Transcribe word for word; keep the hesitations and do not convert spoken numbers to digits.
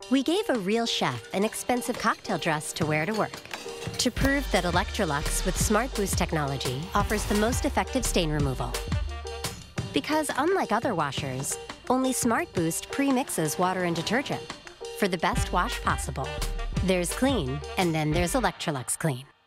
We gave a real chef an expensive cocktail dress to wear to work to prove that Electrolux with Smart Boost technology offers the most effective stain removal. Because unlike other washers, only Smart Boost pre-mixes water and detergent for the best wash possible. There's clean, and then there's Electrolux Clean.